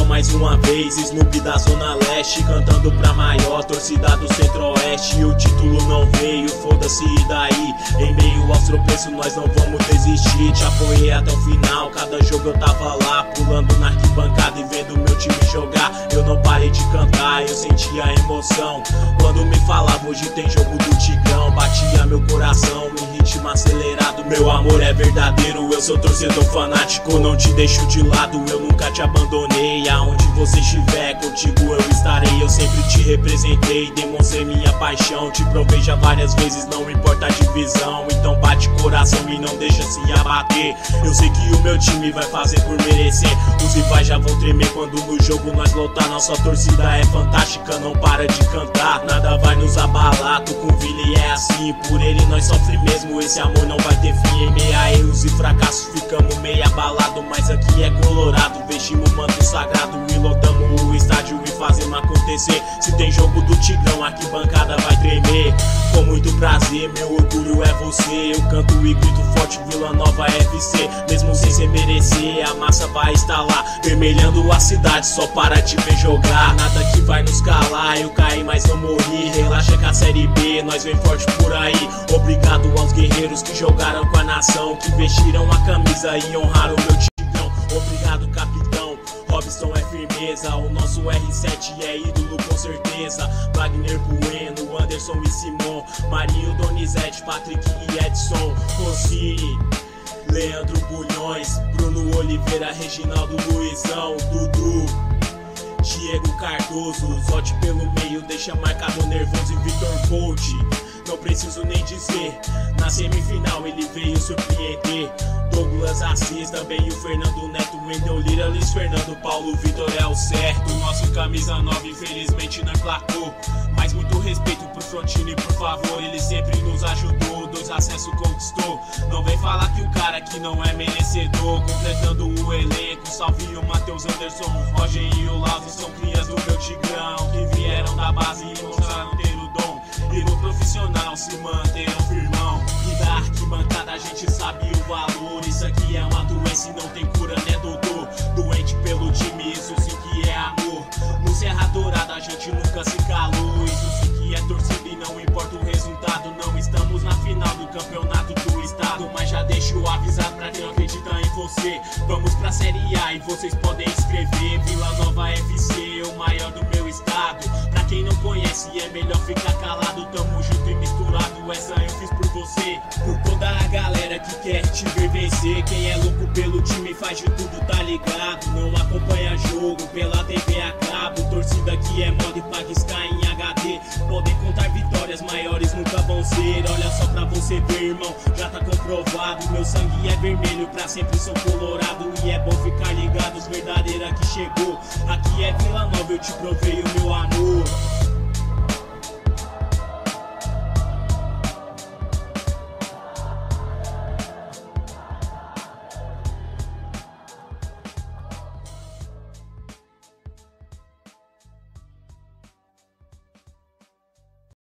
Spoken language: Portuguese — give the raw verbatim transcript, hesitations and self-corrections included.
Então mais uma vez, Snoop da Zona Leste, cantando pra maior torcida do Centro-Oeste. E o título não veio, foda-se e daí? Em meio aos tropeços nós não vamos desistir. Te apoiei até o final, cada jogo eu tava lá, pulando na arquibancada e vendo meu time jogar. Eu não parei de cantar, eu sentia a emoção quando me falava hoje tem jogo do Tigrão. Batia meu coração em ritmo acelerado. Meu amor é verdadeiro, eu sou torcedor fanático. Não te deixo de lado, eu nunca te abandonei. Aonde você estiver, contigo eu estarei. Eu sempre te representei, demonstrei minha paixão. Te provei já várias vezes, não importa a divisão. Então bate coração e não deixa se abater. Eu sei que o meu time vai fazer por merecer. Os rivais já vão tremer quando no jogo nós lotar. Nossa torcida é fantástica, não para de cantar. Nada vai nos abalar, tô com o Vili, é assim. Por ele nós sofre mesmo, esse amor não vai ter fim. Em meio a erros e fracassos ficamos meio abalado. Mas aqui é colorado, vestimos o manto sagrado e lotamos o estádio e fazemos acontecer. Se tem jogo do Tigrão, a arquibancada vai tremer. Com muito prazer, meu orgulho é você. Eu canto e grito forte, Vila Nova F C. Mesmo sem se merecer, a massa vai estar lá, vermelhando a cidade só para te ver jogar. Nada que vai nos calar, eu caí mas não morri. Relaxa que a Série B, nós vem forte por aí. Obrigado aos guerreiros que jogaram com a nação, que vestiram a camisa e honraram meu Tigrão. Obrigado capitão, Robson é firmeza. O nosso R sete é ídolo com certeza. Wagner Bueno, Anderson e Simon, Marinho, Donizete, Patrick e Edson, Rossini, Leandro Bulhões, Bruno Oliveira, Reginaldo Luizão, Dudu, Diego Cardoso, Zote pelo meio, deixa marcado Nervoso e Vitor Volt. Não preciso nem dizer, na semifinal ele veio surpreender. Douglas Assis, também o Fernando Neto, Wendel Lira, Luiz Fernando, Paulo Vitor é o certo. Nosso camisa nove infelizmente não emplacou, mas muito respeito pro Frontini, por favor, ele sempre nos ajudou. Dois acessos conquistou, não vem falar que o cara aqui não é merecedor. Completando o elenco, salve o Matheus Anderson, Roger e o Lauso são crias do meu Tigrão, que vieram da base e mostraram ter o dom. E no profissional se manterão firmão. E da arquibancada a gente sabe o valor. Isso aqui é uma doença e não tem cura, né doutor? Doente pelo time, isso sim que é amor. No Serra Dourada a gente nunca se calou. Isso sim que é torcida e não importa o resultado. Não estamos na final do campeonato do estado, mas já deixo avisado pra quem acredita em você. Vamos pra Série A e vocês podem escrever Vila Nova F C, o maior do meu estado. Pra quem não conhece é melhor ficar calado. Tamo junto e misturado, essa eu fiz por você. Por toda a galera que quer te ver vencer. Quem é louco pelo time faz de tudo, tá ligado? Não acompanha jogo pela T V a cabo. Torcida que é moda e paga Sky em H D. Podem contar vitórias, maiores nunca vão ser. Olha só pra você ver, irmão, já tá comprovado. Meu sangue é vermelho, pra sempre sou colorado. E é bom ficar ligado, os verdadeira que chegou. Aqui é Vila Nova, eu te provei o meu amor.